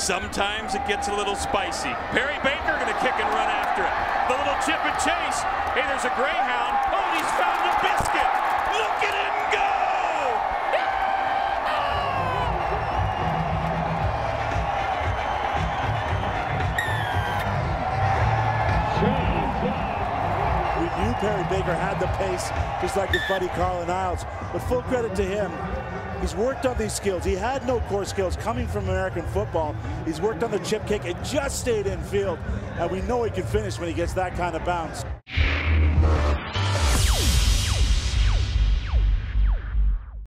Sometimes it gets a little spicy. Perry Baker going to kick and run after it. The little chip and chase. Hey, there's a greyhound. Oh, he's found a biscuit. Look at him go! We knew Perry Baker had the pace, just like his buddy Carlin Isles. But full credit to him. He's worked on these skills. He had no core skills coming from American football. He's worked on the chip kick and just stayed in field. And we know he can finish when he gets that kind of bounce.